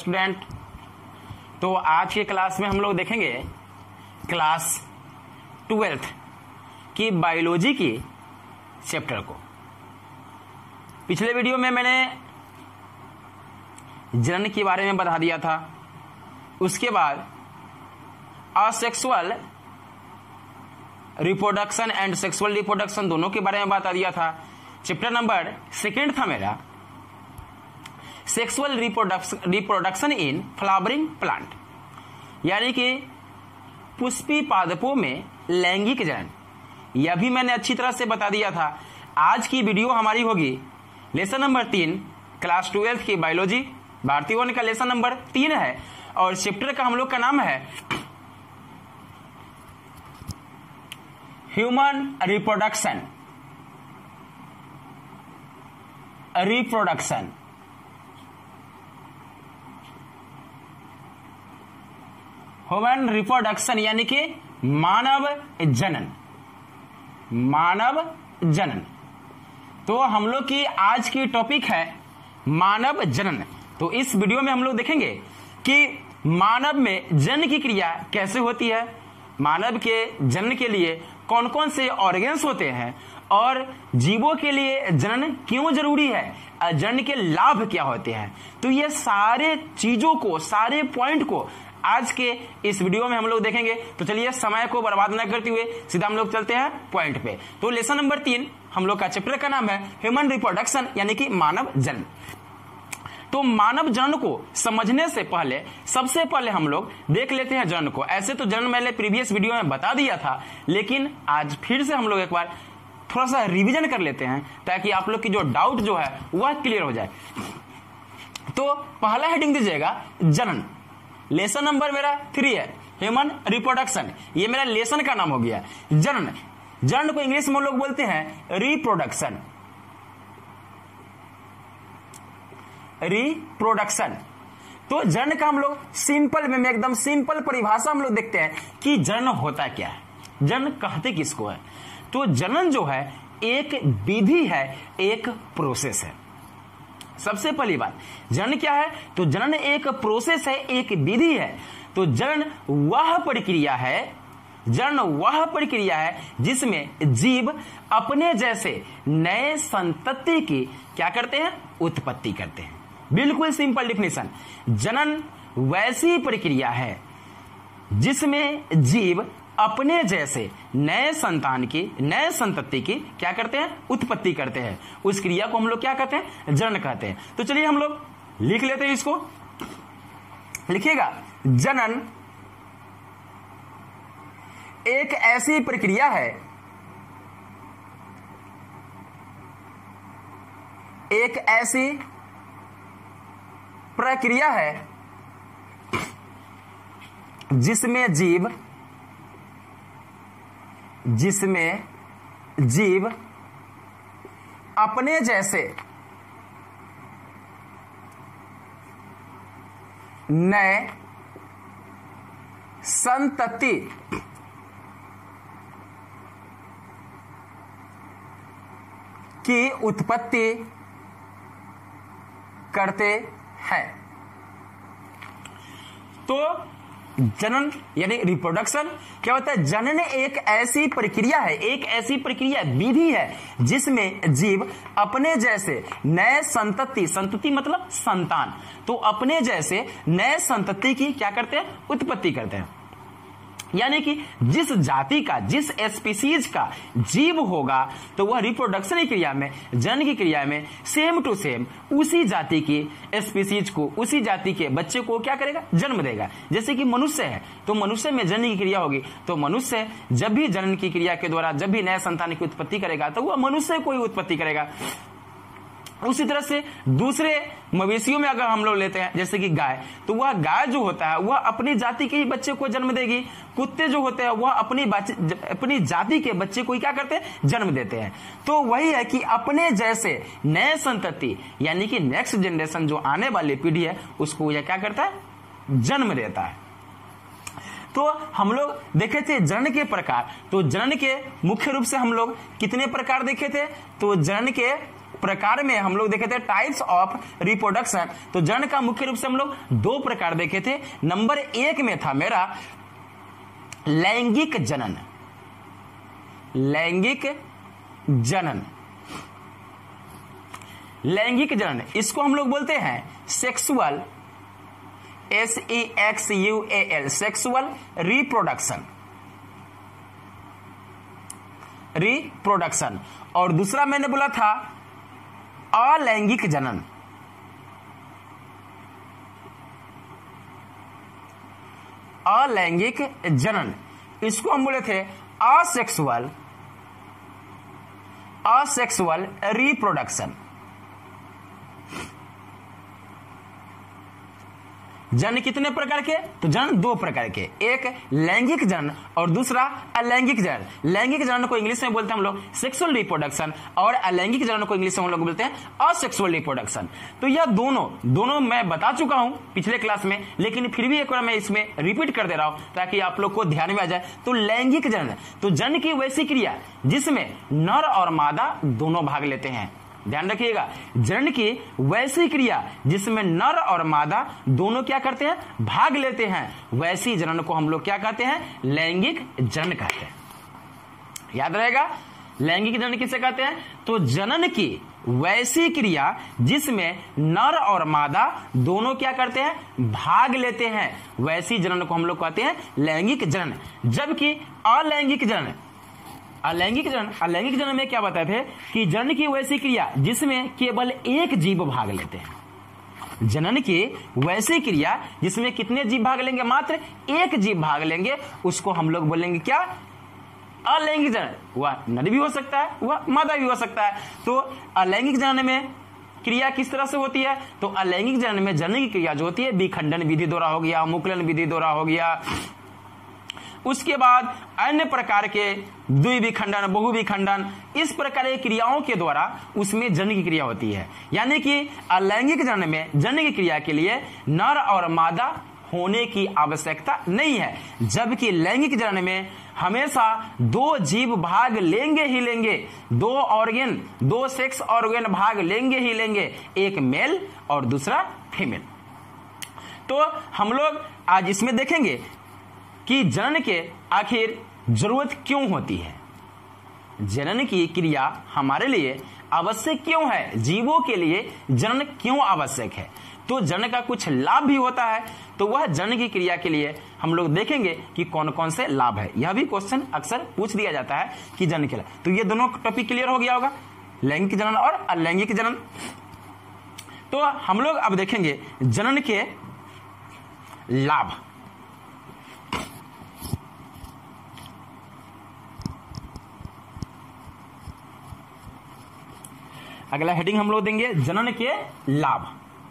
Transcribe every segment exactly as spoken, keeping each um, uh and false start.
Student, तो आज के क्लास में हम लोग देखेंगे क्लास ट्वेल्थ की बायोलॉजी की चैप्टर को। पिछले वीडियो में मैंने जनन के बारे में बता दिया था, उसके बाद asexual reproduction and sexual reproduction दोनों के बारे में बता दिया था। चैप्टर नंबर सेकेंड था मेरा sexual reproduction reproduction in flowering plant, यानी कि पुष्पी पादपों में लैंगिक जनन। यह भी मैंने अच्छी तरह से बता दिया था। आज की वीडियो हमारी होगी लेसन नंबर तीन, क्लास ट्वेल्थ की बायोलॉजी, भारतीय वन का लेसन नंबर तीन है और चैप्टर का हम लोग का नाम है human reproduction reproduction human reproduction यानी कि मानव जनन, मानव जनन। तो हम लोग की आज की टॉपिक है मानव जनन। तो इस वीडियो में हम लोग देखेंगे कि मानव में जनन की क्रिया कैसे होती है, मानव के जनन के लिए कौन कौन से ऑर्गन्स होते हैं और जीवों के लिए जनन क्यों जरूरी है, जनन के लाभ क्या होते हैं। तो ये सारे चीजों को, सारे पॉइंट को आज के इस वीडियो में हम लोग देखेंगे। तो चलिए समय को बर्बाद न करते हुए सीधा हम लोग चलते हैं पॉइंट पे। तो लेसन नंबर तीन हम लोग का चैप्टर का नाम है ह्यूमन रिप्रोडक्शन यानी कि मानव जनन। तो मानव जनन को समझने से पहले सबसे पहले हम लोग देख लेते हैं जनन को। ऐसे तो जनन मैंने प्रीवियस वीडियो में बता दिया था, लेकिन आज फिर से हम लोग एक बार थोड़ा सा रिवीजन कर लेते हैं ताकि आप लोग की जो डाउट जो है वह क्लियर हो जाए। तो पहला हेडिंग दीजिएगा जनन। लेसन नंबर मेरा थ्री है ह्यूमन रिप्रोडक्शन, ये मेरा लेसन का नाम हो गया। जनन, जनन को इंग्लिश में लोग बोलते हैं रिप्रोडक्शन, रिप्रोडक्शन। तो जनन का हम लोग सिंपल में एकदम सिंपल परिभाषा हम लोग देखते हैं कि जनन होता क्या है, जनन कहते किसको है। तो जनन जो है एक विधि है, एक प्रोसेस है। सबसे पहली बात, जनन क्या है? तो जनन एक प्रोसेस है, एक विधि है। तो जनन वह प्रक्रिया है, जनन वह प्रक्रिया है जिसमें जीव अपने जैसे नए संतति की क्या करते हैं? उत्पत्ति करते हैं। बिल्कुल सिंपल डिफिनेशन, जनन वैसी प्रक्रिया है जिसमें जीव अपने जैसे नए संतान की, नए संतति की क्या करते हैं? उत्पत्ति करते हैं। उस क्रिया को हम लोग क्या कहते हैं? जनन कहते हैं। तो चलिए हम लोग लिख लेते हैं इसको। लिखिएगा, जनन एक ऐसी प्रक्रिया है, एक ऐसी प्रक्रिया है जिसमें जीव जिसमें जीव अपने जैसे नए संतति की उत्पत्ति करते हैं। तो जनन यानी रिप्रोडक्शन क्या होता है? जनन एक ऐसी प्रक्रिया है, एक ऐसी प्रक्रिया विधि है जिसमें जीव अपने जैसे नए संतति, संतति मतलब संतान, तो अपने जैसे नए संतति की क्या करते हैं? उत्पत्ति करते हैं। यानी कि जिस जाति का, जिस स्पीसीज का जीव होगा तो वह रिप्रोडक्शन की क्रिया में, जनन की क्रिया में सेम टू सेम उसी जाति की स्पीसीज को, उसी जाति के बच्चे को क्या करेगा? जन्म देगा। जैसे कि मनुष्य है तो मनुष्य में जनन की क्रिया होगी, तो मनुष्य जब भी जनन की क्रिया के द्वारा जब भी नए संतान की उत्पत्ति करेगा तो वह मनुष्य को ही उत्पत्ति करेगा। उसी तरह से दूसरे मवेशियों में अगर हम लोग लेते हैं जैसे कि गाय, तो वह गाय जो होता है वह अपनी जाति के ही बच्चे को जन्म देगी। कुत्ते जो होते हैं वह अपनी अपनी जाति के बच्चे को ही क्या करते हैं? जन्म देते हैं। तो वही है कि अपने जैसे नए संतति यानी कि नेक्स्ट जनरेशन जो आने वाली पीढ़ी है उसको यह क्या करता है? जन्म देता है। तो हम लोग देखे थे जनन के प्रकार, तो जनन के मुख्य रूप से हम लोग कितने प्रकार देखे थे? तो जनन के प्रकार में हम लोग देखे थे टाइप्स ऑफ रिप्रोडक्शन, तो जनन का मुख्य रूप से हम लोग दो प्रकार देखे थे। नंबर एक में था मेरा लैंगिक जनन, लैंगिक जनन, लैंगिक जनन, इसको हम लोग बोलते हैं sexual, S E X U A L, sexual reproduction, reproduction. और दूसरा मैंने बोला था अलैंगिक जनन, अलैंगिक जनन, इसको हम बोले थे असेक्सुअल, असेक्सुअल रिप्रोडक्शन। जनन कितने प्रकार के? तो जनन दो प्रकार के, एक लैंगिक जनन और दूसरा अलैंगिक जनन। लैंगिक जनन को इंग्लिश में बोलते हैं हम लोग सेक्सुअल रिप्रोडक्शन, और अलैंगिक जनन को इंग्लिश में हम लोग बोलते हैं असेक्सुअल रिप्रोडक्शन। तो यह दोनों दोनों मैं बता चुका हूं पिछले क्लास में, लेकिन फिर भी एक बार मैं इसमें रिपीट कर दे रहा हूं ताकि आप लोग को ध्यान में आ जाए। तो लैंगिक जनन, तो जनन की वैसी क्रिया जिसमें नर और मादा दोनों भाग लेते हैं। ध्यान रखिएगा, जनन की वैसी क्रिया जिसमें नर और मादा दोनों क्या करते हैं? भाग लेते हैं, वैसी जनन को हम लोग क्या कहते हैं? लैंगिक जनन कहते हैं। याद रहेगा, लैंगिक जनन किसे कहते हैं? तो जनन की वैसी क्रिया जिसमें नर और मादा दोनों क्या करते हैं? भाग लेते हैं, वैसी जनन को हम लोग कहते हैं लैंगिक जनन। जबकि अलैंगिक जनन, अलैंगिक जनन, अलैंगिक जनन में क्या बताए थे कि जनन की वैसी क्रिया जिसमें केवल एक जीव भाग लेते हैं। जनन की वैसी क्रिया जिसमें कितने जीव भाग लेंगे? मात्र एक जीव भाग लेंगे, उसको हम लोग बोलेंगे क्या? अलैंगिक जनन। वह नर भी हो सकता है, वह मादा भी हो सकता है। तो अलैंगिक जनन में क्रिया किस तरह से होती है? तो अलैंगिक जनन में जनन की क्रिया जो होती है विखंडन विधि द्वारा हो गया, मुकुलन विधि द्वारा हो गया, उसके बाद अन्य प्रकार के द्विविखंडन, बहुविखंडन, इस प्रकार की क्रियाओं के द्वारा उसमें जनन की क्रिया होती है। यानी कि अलैंगिक जनन में जनन की क्रिया के लिए नर और मादा होने की आवश्यकता नहीं है, जबकि लैंगिक जनन में हमेशा दो जीव भाग लेंगे ही लेंगे, दो ऑर्गन, दो सेक्स ऑर्गन भाग लेंगे ही लेंगे, एक मेल और दूसरा फीमेल। तो हम लोग आज इसमें देखेंगे कि जनन के आखिर जरूरत क्यों होती है, जनन की क्रिया हमारे लिए आवश्यक क्यों है, जीवों के लिए जनन क्यों आवश्यक है। तो जनन का कुछ लाभ भी होता है, तो वह जनन की क्रिया के लिए हम लोग देखेंगे कि कौन कौन से लाभ है। यह भी क्वेश्चन अक्सर पूछ दिया जाता है कि जनन के लाभ। तो ये दोनों टॉपिक क्लियर हो गया होगा, लैंगिक जनन और अलैंगिक जनन। तो हम लोग अब देखेंगे जनन के लाभ। अगला हेडिंग हम लोग देंगे जनन के लाभ।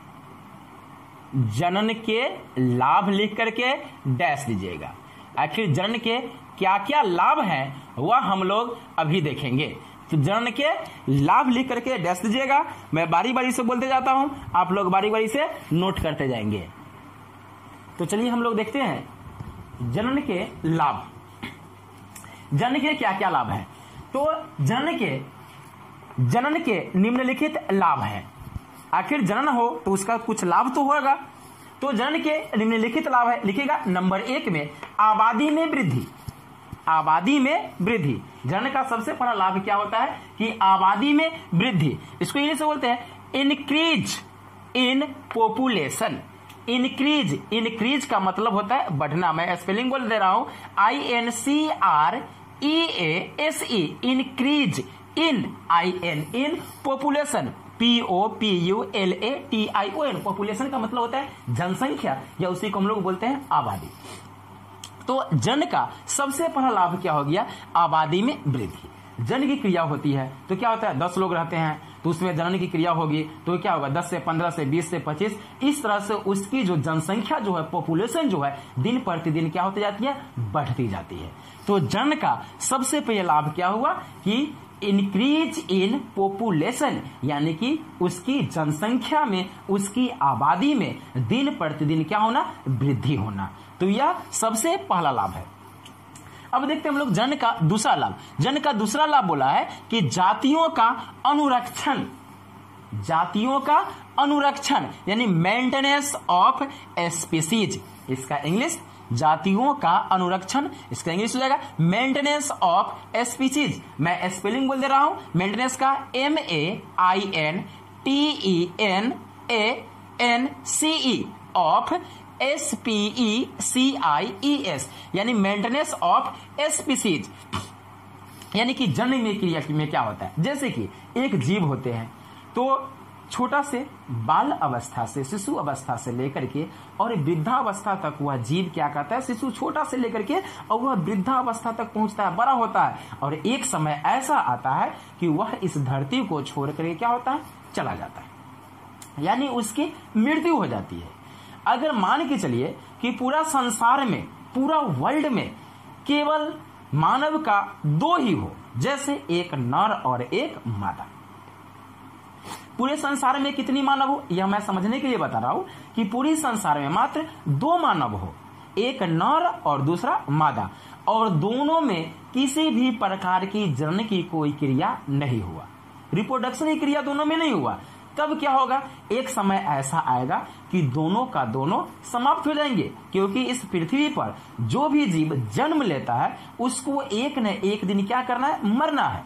जनन के लाभ लिख करके डैश दीजिएगा। आखिर जनन के क्या क्या लाभ हैं वह हम लोग अभी देखेंगे। तो जनन के लाभ लिख करके डैश दीजिएगा। मैं बारी बारी से बोलते जाता हूं, आप लोग बारी बारी से नोट करते जाएंगे। तो चलिए हम लोग देखते हैं जनन के लाभ। जनन के क्या क्या लाभ हैं? तो जनन के जनन के निम्नलिखित लाभ हैं। आखिर जनन हो तो उसका कुछ लाभ तो होगा। तो जनन के निम्नलिखित लाभ है, लिखिएगा। नंबर एक में आबादी में वृद्धि। आबादी में वृद्धि, जनन का सबसे बड़ा लाभ क्या होता है कि आबादी में वृद्धि। इसको इंग्लिश में बोलते हैं increase in population. Increase, increase का मतलब होता है बढ़ना। मैं स्पेलिंग बोल दे रहा हूं, I N C R E A S E, increase in, I N in, population, P O P U L A T I O N. Population का मतलब होता है जनसंख्या, या उसी को हम लोग बोलते हैं आबादी। तो जन का सबसे पहला लाभ क्या हो गया? आबादी में वृद्धि। जन की क्रिया होती है तो क्या होता है? दस लोग रहते हैं तो उसमें जनन की क्रिया होगी तो क्या होगा? दस से पंद्रह से बीस से पच्चीस, इस तरह से उसकी जो जनसंख्या जो है, पॉपुलेशन जो है, दिन प्रतिदिन क्या होती जाती है? बढ़ती जाती है। तो जन का सबसे पहले लाभ क्या हुआ कि इंक्रीज इन पॉपुलेशन, यानी कि उसकी जनसंख्या में, उसकी आबादी में दिन प्रतिदिन क्या होना? वृद्धि होना। तो यह सबसे पहला लाभ है। अब देखते हैं हम लोग जन का दूसरा लाभ। जन का दूसरा लाभ बोला है कि जातियों का अनुरक्षण, जातियों का अनुरक्षण यानी मेंटेनेंस ऑफ स्पीसीज। इसका इंग्लिश जातियों का अनुरक्षण, इसका इंग्लिश हो जाएगा मेंटेनेंस ऑफ स्पीसीज। मैं स्पेलिंग बोल दे रहा हूं मेंटेनेंस का, M A I N T E N A N C E of S P E C I E S यानी मेंटेनेंस ऑफ स्पीसीज। यानी कि जन्म क्रिया में क्या होता है, जैसे कि एक जीव होते हैं तो छोटा से बाल अवस्था से, शिशु अवस्था से लेकर के और वृद्धावस्था तक वह जीव क्या करता है, शिशु छोटा से लेकर के और वह वृद्धावस्था तक पहुंचता है, बड़ा होता है और एक समय ऐसा आता है कि वह इस धरती को छोड़ करके क्या होता है, चला जाता है, यानी उसकी मृत्यु हो जाती है। अगर मान के चलिए कि पूरा संसार में, पूरा वर्ल्ड में केवल मानव का दो ही हो, जैसे एक नर और एक मादा, पूरे संसार में कितनी मानव हो यह मैं समझने के लिए बता रहा हूं कि पूरी संसार में मात्र दो मानव हो, एक नर और दूसरा मादा, और दोनों में किसी भी प्रकार की जनन की कोई क्रिया नहीं हुआ, रिप्रोडक्शन की क्रिया दोनों में नहीं हुआ। तब क्या होगा, एक समय ऐसा आएगा कि दोनों का दोनों समाप्त हो जाएंगे, क्योंकि इस पृथ्वी पर जो भी जीव जन्म लेता है उसको एक न एक दिन क्या करना है, मरना है।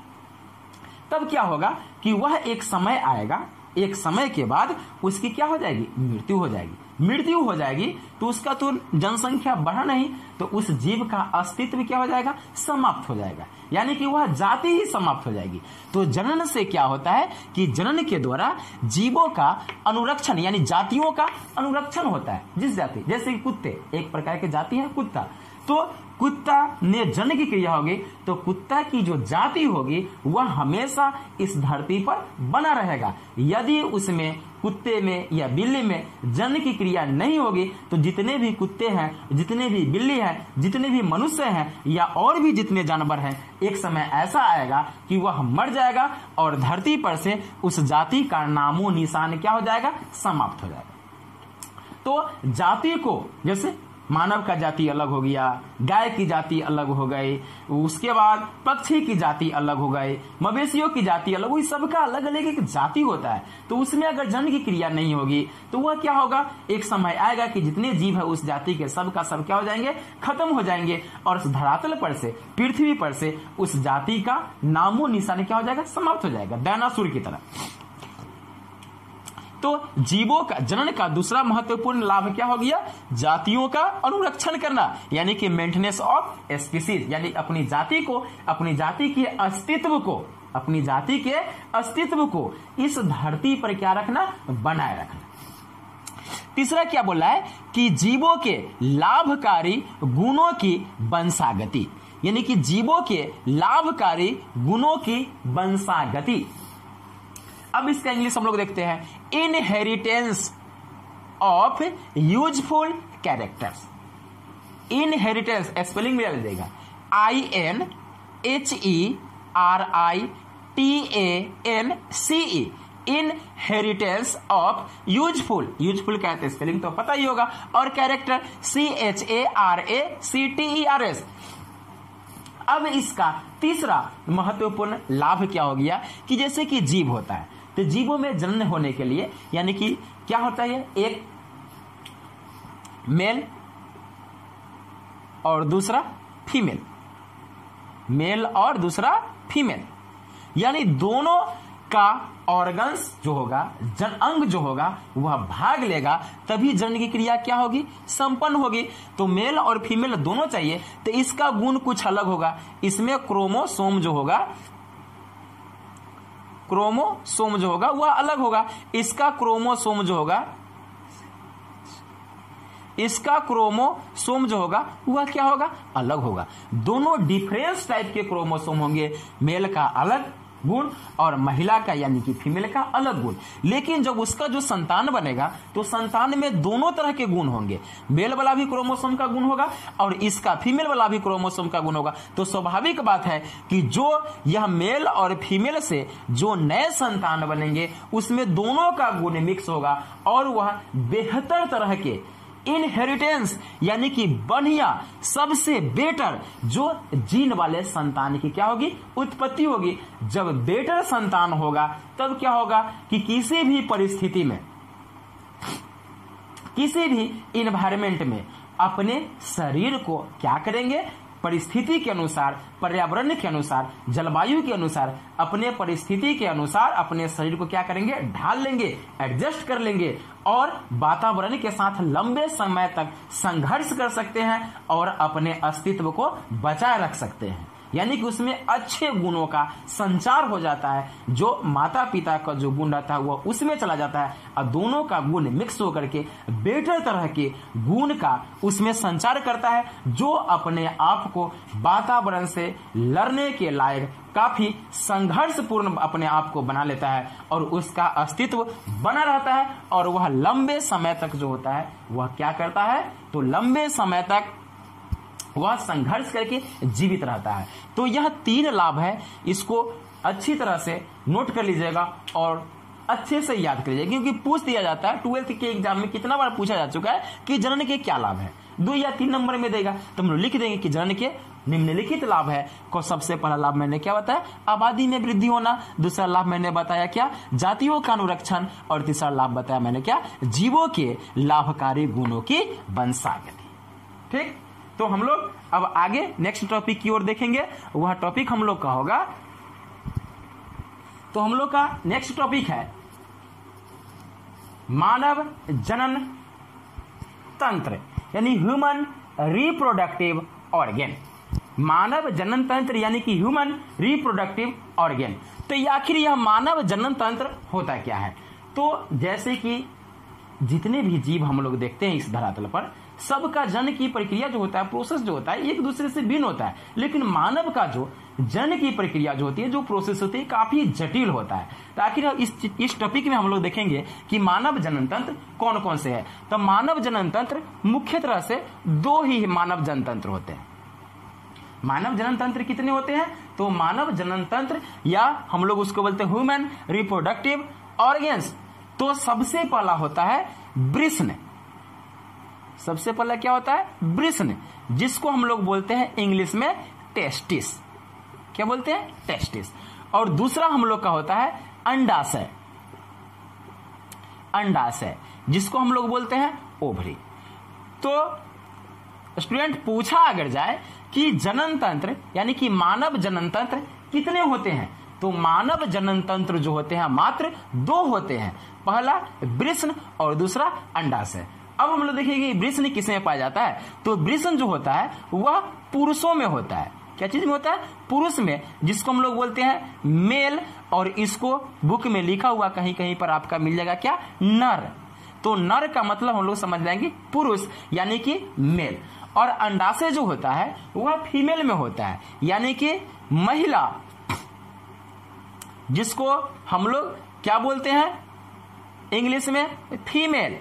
तब क्या होगा कि वह एक समय आएगा, एक समय के बाद उसकी क्या हो जाएगी, मृत्यु हो जाएगी। मृत्यु हो जाएगी तो उसका तो जनसंख्या बढ़ा नहीं, तो उस जीव का अस्तित्व क्या हो जाएगा, समाप्त हो जाएगा, यानी कि वह जाति ही समाप्त हो जाएगी। तो जनन से क्या होता है कि जनन के द्वारा जीवों का अनुरक्षण यानी जातियों का अनुरक्षण होता है। जिस जाति, जैसे कि कुत्ते एक प्रकार की जाति है कुत्ता, तो कुत्ता ने जन्म की क्रिया होगी तो कुत्ता की जो जाति होगी वह हमेशा इस धरती पर बना रहेगा। यदि उसमें कुत्ते में या बिल्ली में जन्म की क्रिया नहीं होगी तो जितने भी कुत्ते हैं, जितने भी बिल्ली हैं, जितने भी मनुष्य हैं या और भी जितने जानवर हैं, एक समय ऐसा आएगा कि वह मर जाएगा और धरती पर से उस जाति का नामो निशान क्या हो जाएगा, समाप्त हो जाएगा। तो जाति को, जैसे मानव का जाति अलग हो गया, गाय की जाति अलग हो गई, उसके बाद पक्षी की जाति अलग हो गई, मवेशियों की जाति अलग हुई, सबका अलग अलग एक जाति होता है। तो उसमें अगर जन्म की क्रिया नहीं होगी तो वह क्या होगा, एक समय आएगा कि जितने जीव है उस जाति के सब का सब क्या हो जाएंगे, खत्म हो जाएंगे और उस धरातल पर से, पृथ्वी पर से उस जाति का नामो निशान क्या हो जाएगा, समाप्त हो जाएगा, डायनासोर की तरह। तो जीवों का जनन का दूसरा महत्वपूर्ण लाभ क्या हो गया, जातियों का अनुरक्षण करना, यानी कि मेंटेनेंस ऑफ स्पीसीज, यानी अपनी जाति को, अपनी जाति के अस्तित्व को, अपनी जाति के अस्तित्व को इस धरती पर क्या रखना, बनाए रखना। तीसरा क्या बोला है कि जीवों के लाभकारी गुणों की वंशागति, यानी कि जीवों के लाभकारी गुणों की वंशागति। अब इसका इंग्लिश हम लोग देखते हैं, inheritance of useful characters. Inheritance spelling में डाल देगा, I N H E R I T A N C E, inheritance of useful, useful कहते हैं स्पेलिंग तो पता ही होगा, और character C H A R A C T E R S. अब इसका तीसरा महत्वपूर्ण लाभ क्या हो गया कि जैसे कि जीव होता है तो जीवों में जन्म होने के लिए, यानी कि क्या होता है, एक मेल और दूसरा फीमेल, मेल और दूसरा फीमेल, यानी दोनों का ऑर्गन्स जो होगा, जन अंग जो होगा वह भाग लेगा, तभी जन्म की क्रिया क्या होगी, संपन्न होगी। तो मेल और फीमेल दोनों चाहिए, तो इसका गुण कुछ अलग होगा, इसमें क्रोमोसोम जो होगा, क्रोमोसोम जो होगा वह अलग होगा, इसका क्रोमोसोम जो होगा, इसका क्रोमोसोम जो होगा वह क्या होगा, अलग होगा। दोनों डिफरेंस टाइप के क्रोमोसोम होंगे, मेल का अलग गुण और महिला का यानी कि फीमेल का अलग गुण। लेकिन जब उसका जो संतान बनेगा तो संतान में दोनों तरह के गुण होंगे, मेल वाला भी क्रोमोसोम का गुण होगा और इसका फीमेल वाला भी क्रोमोसोम का गुण होगा। तो स्वाभाविक बात है कि जो यह मेल और फीमेल से जो नए संतान बनेंगे उसमें दोनों का गुण मिक्स होगा और वह बेहतर तरह के इनहेरिटेंस यानी कि बढ़िया सबसे बेटर जो जीन वाले संतान की क्या होगी, उत्पत्ति होगी। जब बेटर संतान होगा तब क्या होगा कि किसी भी परिस्थिति में, किसी भी इन्वायरमेंट में अपने शरीर को क्या करेंगे, परिस्थिति के अनुसार, पर्यावरण के अनुसार, जलवायु के अनुसार, अपने परिस्थिति के अनुसार अपने शरीर को क्या करेंगे, ढाल लेंगे, एडजस्ट कर लेंगे और वातावरण के साथ लंबे समय तक संघर्ष कर सकते हैं और अपने अस्तित्व को बचाए रख सकते हैं। यानी कि उसमें अच्छे गुणों का संचार हो जाता है, जो माता पिता का जो गुण रहता है वह उसमें चला जाता है और दोनों का गुण मिक्स होकर के बेटर तरह के गुण का उसमें संचार करता है, जो अपने आप को वातावरण से लड़ने के लायक काफी संघर्षपूर्ण अपने आप को बना लेता है और उसका अस्तित्व बना रहता है और वह लंबे समय तक जो होता है वह क्या करता है, तो लंबे समय तक वह संघर्ष करके जीवित रहता है। तो यह तीन लाभ है, इसको अच्छी तरह से नोट कर लीजिएगा और अच्छे से याद कर लीजिएगा, क्योंकि पूछ दिया जाता है ट्वेल्थ के एग्जाम में कितना बार पूछा जा चुका है कि जनन के क्या लाभ है, दो या तीन नंबर में देगा तो हम लोग लिख देंगे कि जनन के निम्नलिखित लाभ है। को सबसे पहला लाभ मैंने क्या बताया, आबादी में वृद्धि होना। दूसरा लाभ मैंने बताया क्या, जातियों का अनुरक्षण। और तीसरा लाभ बताया मैंने क्या, जीवों के लाभकारी गुणों की वंशागति। ठीक, तो हम लोग अब आगे नेक्स्ट टॉपिक की ओर देखेंगे। वह टॉपिक हम लोग का होगा, तो हम लोग का नेक्स्ट टॉपिक है मानव जनन तंत्र यानी ह्यूमन रिप्रोडक्टिव ऑर्गेन। मानव जनन तंत्र यानी कि ह्यूमन रिप्रोडक्टिव ऑर्गेन। तो ये आखिर यह मानव जनन तंत्र होता क्या है? तो जैसे कि जितने भी जीव हम लोग देखते हैं इस धरातल पर, सबका जन्म की प्रक्रिया जो होता है, प्रोसेस जो होता है, एक दूसरे से भिन्न होता है। लेकिन मानव का जो जन्म की प्रक्रिया जो होती है, जो प्रोसेस होती है, काफी जटिल होता है। तो आखिर इस इस टॉपिक में हम लोग देखेंगे कि मानव जनन तंत्र कौन कौन से है। तो मानव जनन तंत्र मुख्य तरह से दो ही मानव जनन तंत्र होते हैं। मानव जनन तंत्र कितने होते हैं? तो मानव जनन तंत्र या हम लोग उसको बोलते हैं ह्यूमन रिप्रोडक्टिव ऑर्गेन्स। तो सबसे पहला होता है वृषण। सबसे पहला क्या होता है? वृषण, जिसको हम लोग बोलते हैं इंग्लिश में टेस्टिस। क्या बोलते हैं? टेस्टिस। और दूसरा हम लोग का होता है अंडाशय। अंडाशय, जिसको हम लोग बोलते हैं ओवरी। तो स्टूडेंट पूछा अगर जाए कि जनन तंत्र यानी कि मानव जनन तंत्र कितने होते हैं, तो मानव जनन तंत्र जो होते हैं मात्र दो होते हैं। पहला वृषण और दूसरा अंडाशय। अब हम लोग देखेंगे वृषण किसमें पाया जाता है। तो वृषण जो होता है वह पुरुषों में होता है। क्या चीज में होता है? पुरुष में, जिसको हम लोग बोलते हैं मेल। और इसको बुक में लिखा हुआ कहीं कहीं पर आपका मिल जाएगा क्या? नर। तो नर का मतलब हम लोग समझ जाएंगे पुरुष यानी कि मेल। और अंडाशय जो होता है वह फीमेल में होता है यानी कि महिला, जिसको हम लोग क्या बोलते हैं इंग्लिश में? फीमेल।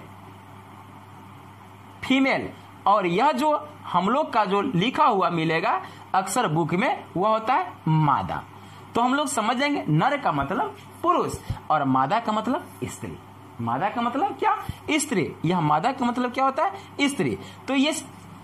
फीमेल। और यह जो हम लोग का जो लिखा हुआ मिलेगा अक्सर बुक में वह होता है मादा। तो हम लोग समझ जाएंगे नर का मतलब पुरुष और मादा का मतलब स्त्री। मादा का मतलब क्या? स्त्री। यह मादा का मतलब क्या होता है? स्त्री। तो ये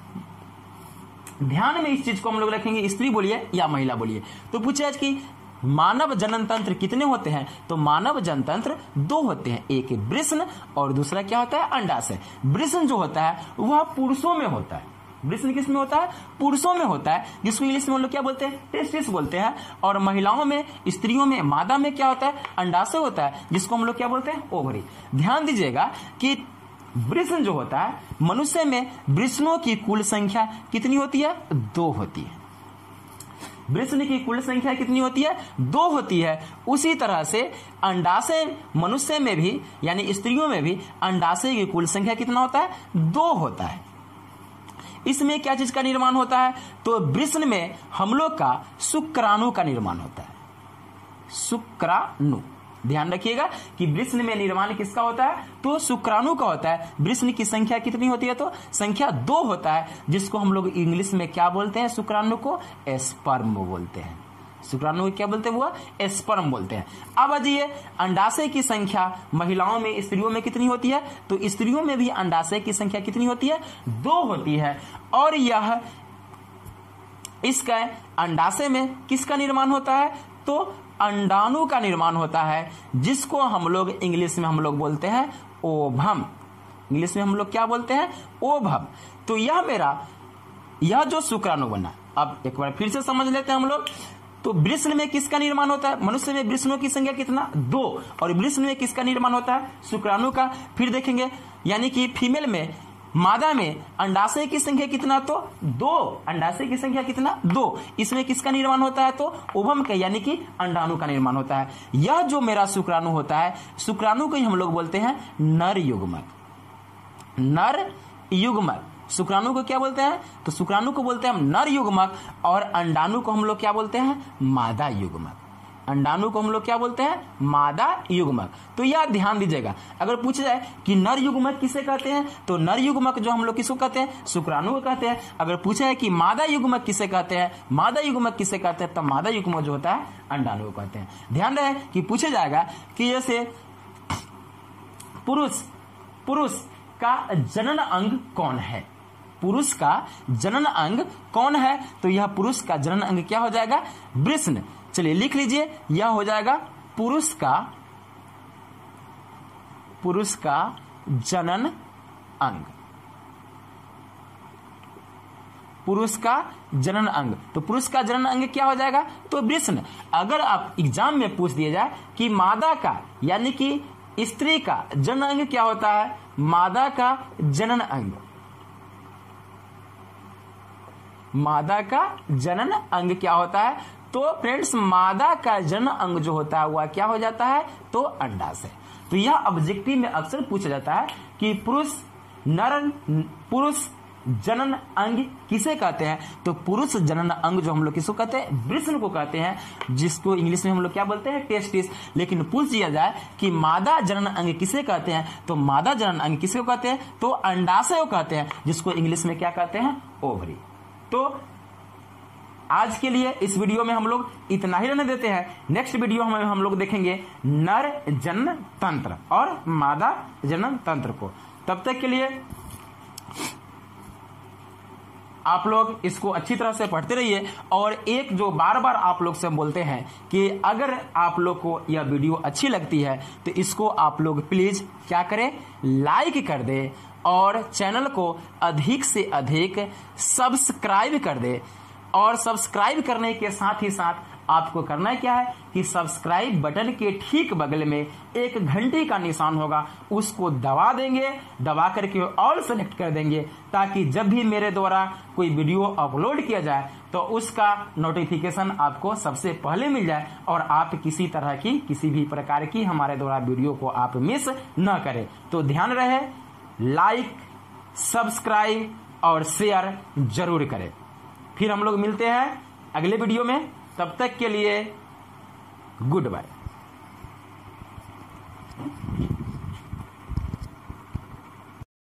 ध्यान में इस चीज को हम लोग रखेंगे, स्त्री बोलिए या महिला बोलिए। तो पूछे आज की मानव जनन तंत्र कितने होते हैं? तो मानव जनन तंत्र दो होते हैं, एक वृषण और दूसरा क्या होता है? अंडाशय। वृषण जो होता है वह पुरुषों में होता है। वृषण किस में होता है? पुरुषों में होता है, जिसको इंग्लिश में हम लोग क्या बोलते हैं? टेस्टिस बोलते हैं। और महिलाओं में, स्त्रियों में, मादा में क्या होता है? अंडाशय होता है, जिसको हम लोग क्या बोलते हैं? ओवरी। ध्यान दीजिएगा कि वृषण जो होता है, मनुष्य में वृषणों की कुल संख्या कितनी होती है? दो होती है। वृषण की कुल संख्या कितनी होती है? दो होती है। उसी तरह से अंडाशय मनुष्य में भी यानी स्त्रियों में भी अंडाशय की कुल संख्या कितना होता है? दो होता है। इसमें क्या चीज का निर्माण होता है? तो वृषण में हम लोग का शुक्राणु का निर्माण होता है। शुक्राणु, ध्यान रखिएगा कि वृषण में निर्माण किसका होता है? तो शुक्राणु का होता है। वृषण की संख्या कितनी होती है? तो संख्या दो होता है, जिसको हम लोग इंग्लिश में क्या बोलते हैं? शुक्राणु को स्पर्म बोलते हैं। शुक्राणु को क्या बोलते हैं, वो स्पर्म बोलते हैं। अब अजिए अंडाशय की संख्या महिलाओं में स्त्रियों में कितनी होती है, तो स्त्रियों में भी अंडाशय की संख्या कितनी होती है, दो होती है। और यह इसका अंडाशय में किसका निर्माण होता है, तो अंडाणु का निर्माण होता है, जिसको हम लोग इंग्लिश में हम लोग बोलते हैं ओभम। इंग्लिश में हम लोग क्या बोलते हैं, ओभम। तो यह मेरा यह जो शुक्राणु बना, अब एक बार फिर से समझ लेते हैं हम लोग। तो वृषण में किसका निर्माण होता है, मनुष्य में वृषणों की संख्या कितना, दो, और वृषण में किसका निर्माण होता है, शुक्राणु का। फिर देखेंगे यानी कि फीमेल में, मादा में अंडाशय की संख्या कितना, तो दो, अंडाशय की संख्या कितना, दो। इसमें किसका निर्माण होता है, तो ओवम का यानी कि अंडाणु का निर्माण होता है। यह जो मेरा शुक्राणु होता है, शुक्राणु को ही हम लोग बोलते हैं नर युग्मक। नर युग्मक शुक्राणु को क्या बोलते हैं, तो शुक्राणु को बोलते हैं हम नर युग्मक, और अंडाणु को हम लोग क्या बोलते हैं, मादा युग्मक। अंडाणु को हम लोग क्या बोलते हैं, मादा युग्मक। तो यह ध्यान दीजिएगा, अगर पूछा जाए कि नर युग्मक किसे कहते हैं, तो नर युग्मक जो हम लोग किसको कहते हैं, शुक्राणु को कहते हैं। अगर पूछा है कि मादा युग्मक किसे कहते हैं, मादा युग्मक किसे कहते हैं, तो मादा युग्मक जो होता है अंडाणु को कहते हैं। ध्यान रहे कि पूछा जाएगा कि जैसे पुरुष पुरुष का जनन अंग कौन है, पुरुष का जनन अंग कौन है, तो यह पुरुष का जनन अंग क्या हो जाएगा, वृषण। चलिए लिख लीजिए, यह हो जाएगा पुरुष का पुरुष का जनन अंग, पुरुष का जनन अंग। तो पुरुष का जनन अंग क्या हो जाएगा, तो वृषण। अगर आप एग्जाम में पूछ दिया जाए कि मादा का यानी कि स्त्री का जनन अंग क्या होता है, मादा का जनन अंग, मादा का जनन अंग क्या होता है, तो फ्रेंड्स मादा का जनन अंग जो होता है वह क्या हो जाता है, तो अंडाशय। तो यह ऑब्जेक्टिव में अक्सर पूछा जाता है कि पुरुष नर पुरुष जनन अंग किसे कहते हैं, तो पुरुष जनन अंग जो हम लोग किसको कहते हैं, वृषण को कहते हैं, जिसको इंग्लिश में हम लोग क्या बोलते हैं, टेस्टिस। लेकिन पूछ दिया जाए कि मादा जनन अंग किसे कहते हैं, तो मादा जनन अंग किसको कहते हैं, तो अंडाशय को कहते हैं, जिसको इंग्लिश में क्या कहते हैं, ओवरी। तो आज के लिए इस वीडियो में हम लोग इतना ही रहने देते हैं। नेक्स्ट वीडियो में हम लोग देखेंगे नर जनन तंत्र और मादा जनन तंत्र को। तब तक के लिए आप लोग इसको अच्छी तरह से पढ़ते रहिए। और एक जो बार बार आप लोग से बोलते हैं कि अगर आप लोग को यह वीडियो अच्छी लगती है तो इसको आप लोग प्लीज क्या करें, लाइक कर दे और चैनल को अधिक से अधिक सब्सक्राइब कर दे। और सब्सक्राइब करने के साथ ही साथ आपको करना क्या है कि सब्सक्राइब बटन के ठीक बगल में एक घंटी का निशान होगा, उसको दबा देंगे, दबा करके ऑल सेलेक्ट कर देंगे, ताकि जब भी मेरे द्वारा कोई वीडियो अपलोड किया जाए तो उसका नोटिफिकेशन आपको सबसे पहले मिल जाए और आप किसी तरह की किसी भी प्रकार की हमारे द्वारा वीडियो को आप मिस न करें। तो ध्यान रहे, लाइक, सब्सक्राइब और शेयर जरूर करें। फिर हम लोग मिलते हैं अगले वीडियो में, तब तक के लिए गुड बाय।